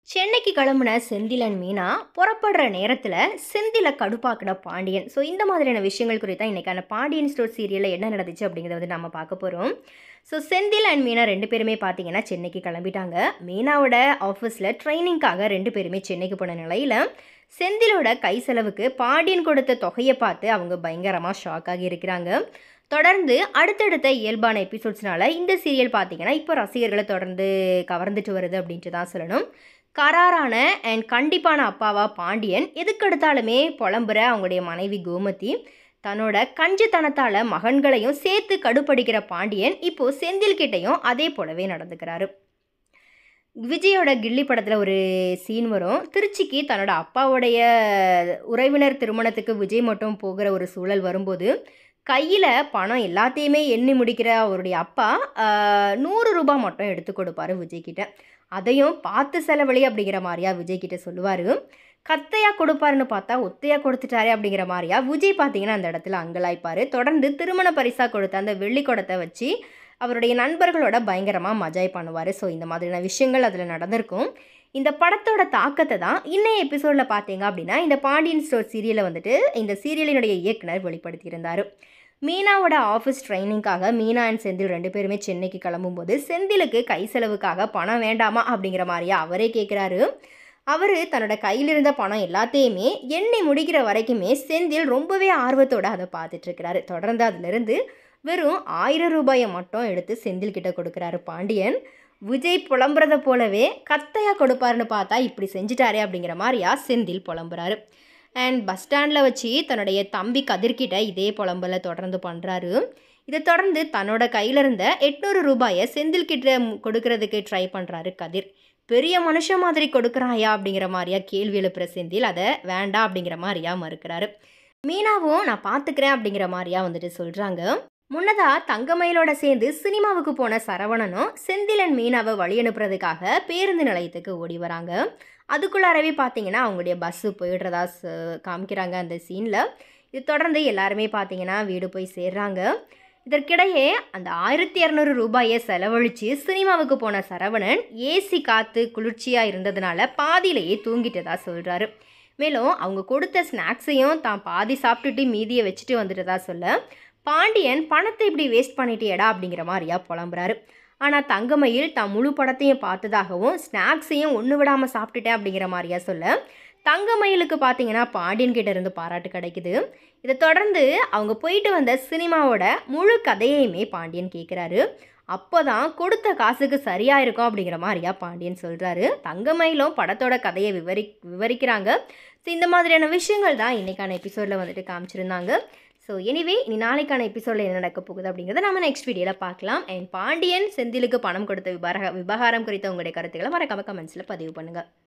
சென்னைக்கு கிளம்புன செந்தில் அண்ட் மீனா புறப்படுற நேரத்தில் செந்தில கடுப்பாக்கின பாண்டியன். ஸோ இந்த மாதிரியான விஷயங்கள் குறித்து தான் இன்றைக்கான பாண்டியன் ஸ்டோர் சீரியலில் என்ன நடந்துச்சு அப்படிங்கிறத வந்து நம்ம பார்க்க போகிறோம். ஸோ செந்தில் அண்ட் மீனா ரெண்டு பேருமே பார்த்தீங்கன்னா சென்னைக்கு கிளம்பிட்டாங்க. மீனாவோட ஆஃபீஸில் ட்ரைனிங்காக ரெண்டு பேருமே சென்னைக்கு போன நிலையில் செந்திலோட கை செலவுக்கு பாண்டியன் கொடுத்த தொகையை பார்த்து அவங்க பயங்கரமாக ஷாக் ஆகி இருக்கிறாங்க. தொடர்ந்து அடுத்தடுத்த இயல்பான எபிசோட்ஸ்னால இந்த சீரியல் பார்த்தீங்கன்னா இப்போ ரசிகர்களை தொடர்ந்து கவர்ந்துட்டு வருது அப்படின்ட்டு தான் சொல்லணும். கராரான அண்ட் கண்டிப்பான அப்பாவா பாண்டியன் எதுக்கெடுத்தாலுமே புலம்புற அவங்களுடைய மனைவி கோமதி, தன்னோட கஞ்சித்தனத்தால் மகன்களையும் சேர்த்து கடுப்படிக்கிற பாண்டியன் இப்போ செந்தில்கிட்டையும் அதே போலவே நடந்துக்கிறாரு. விஜயோட கில்லி படத்தில் ஒரு சீன் வரும். திருச்சிக்கு தன்னோட அப்பாவுடைய உறவினர் திருமணத்துக்கு விஜய் மட்டும் போகிற ஒரு சூழல் வரும்போது கையில் பணம் எல்லாத்தையுமே எண்ணி முடிக்கிற அவருடைய அப்பா 100 ரூபாய் மட்டும் எடுத்து கொடுப்பாரு விஜய்கிட்ட. அதையும் பார்த்து செலவழி அப்படிங்கிற மாதிரியா விஜய்கிட்ட சொல்லுவார். கத்தையாக கொடுப்பாருன்னு பார்த்தா ஒத்தையாக கொடுத்துட்டாரே அப்படிங்கிற மாதிரியா விஜய் பார்த்தீங்கன்னா அந்த இடத்துல அங்கலாய்ப்பார். தொடர்ந்து திருமண பரிசாக கொடுத்த அந்த வெள்ளி குடத்தை வச்சு அவருடைய நண்பர்களோட பயங்கரமாக மஜாய் பண்ணுவார். ஸோ இந்த மாதிரியான விஷயங்கள் அதில் நடந்திருக்கும். இந்த படத்தோட தாக்கத்தை தான் இன்னைய எபிசோடில் பார்த்தீங்க அப்படின்னா இந்த பாண்டியன் ஸ்டோர் சீரியலை வந்துட்டு இந்த சீரியலினுடைய இயக்குனர் வெளிப்படுத்தியிருந்தார். மீனாவோட ஆஃபீஸ் ட்ரைனிங்காக மீனா அண்ட் செந்தில் ரெண்டு பேருமே சென்னைக்கு கிளம்பும்போது செந்திலுக்கு கை செலவுக்காக பணம் வேண்டாமா அப்படிங்கிற மாதிரியா அவரே கேட்குறாரு. அவர் தன்னோட கையில் இருந்த பணம் எல்லாத்தையுமே எண்ணி முடிக்கிற வரைக்குமே செந்தில் ரொம்பவே ஆர்வத்தோடு அதை பார்த்துட்ருக்கிறாரு. தொடர்ந்து அதிலிருந்து வெறும் 1000 ரூபாயை மட்டும் எடுத்து செந்தில் கிட்ட கொடுக்குறாரு பாண்டியன். விஜய் புலம்புறதை போலவே கத்தையாக கொடுப்பாருன்னு பார்த்தா இப்படி செஞ்சுட்டாரே அப்படிங்கிற மாதிரியா செந்தில் புலம்புறாரு. அண்ட் பஸ் ஸ்டாண்டில் வச்சு தன்னுடைய தம்பி கதிர்கிட்ட இதே புலம்பலை தொடர்ந்து பண்ணுறாரு. இதை தொடர்ந்து தன்னோட கையில் இருந்த 800 ரூபாயை செந்தில்கிட்ட கொடுக்கறதுக்கு ட்ரை பண்ணுறாரு கதிர். பெரிய மனுஷன் மாதிரி கொடுக்குறாயா அப்படிங்கிற மாதிரியா கேள்வி எழுப்புற செந்தில் அதை வேண்டாம் அப்படிங்கிற மாதிரியா மறுக்கிறாரு. மீனாவும் நான் பார்த்துக்கிறேன் அப்படிங்கிற மாதிரியா வந்துட்டு சொல்கிறாங்க. முன்னதாக தங்கமயிலோட சேர்ந்து சினிமாவுக்கு போன சரவணனும் செந்திலன் மீனாவை வழி அனுப்புறதுக்காக பேருந்து நிலையத்துக்கு ஓடி வராங்க. அதுக்குள்ளாரவே பார்த்தீங்கன்னா அவங்களுடைய பஸ்ஸு போயிடுறதா காமிக்கிறாங்க அந்த சீனில். இது தொடர்ந்து எல்லாருமே பார்த்தீங்கன்னா வீடு போய் சேர்றாங்க. இதற்கிடையே அந்த 1200 ரூபாயை செலவழித்து சினிமாவுக்கு போன சரவணன் ஏசி காற்று குளிர்ச்சியாக இருந்ததுனால பாதியிலேயே தூங்கிட்டதா சொல்கிறாரு. மேலும் அவங்க கொடுத்த ஸ்நாக்ஸையும் தான் பாதி சாப்பிட்டுட்டு மீதியை வச்சுட்டு வந்துட்டதா சொல்ல பாண்டியன் பணத்தை இப்படி வேஸ்ட் பண்ணிட்டேடா அப்படிங்கிற மாதிரியா புலம்புறாரு. ஆனால் தங்கமயில் தான் முழு படத்தையும் பார்த்ததாகவும் ஸ்நாக்ஸையும் ஒன்று விடாமல் சாப்பிட்டுட்டேன் அப்படிங்கிற மாதிரியா சொல்ல தங்கமயிலுக்கு பார்த்தீங்கன்னா பாண்டியன் கிட்ட இருந்து பாராட்டு கிடைக்குது. இதை தொடர்ந்து அவங்க போயிட்டு வந்த சினிமாவோட முழு கதையுமே பாண்டியன் கேட்குறாரு. அப்போ தான் கொடுத்த காசுக்கு சரியாக இருக்கும் அப்படிங்கிற மாதிரியா பாண்டியன் சொல்கிறாரு. தங்கமயிலும் படத்தோட கதையை விவரிக்கிறாங்க. ஸோ இந்த மாதிரியான விஷயங்கள் தான் இன்றைக்கான எபிசோடில் வந்துட்டு காமிச்சிருந்தாங்க. ஸோ எனிவே இனி நாளைக்கான எபிசோடில் என்ன நடக்க போகுது அப்படிங்கிறத நம்ம நெக்ஸ்ட் வீடியோவில் பார்க்கலாம். அண்ட் பாண்டியன் செந்திலுக்கு பணம் கொடுத்த விவகாரம் குறித்த உங்களுடைய கருத்துக்களை மறக்காம கமெண்ட்ஸில் பதிவு பண்ணுங்கள்.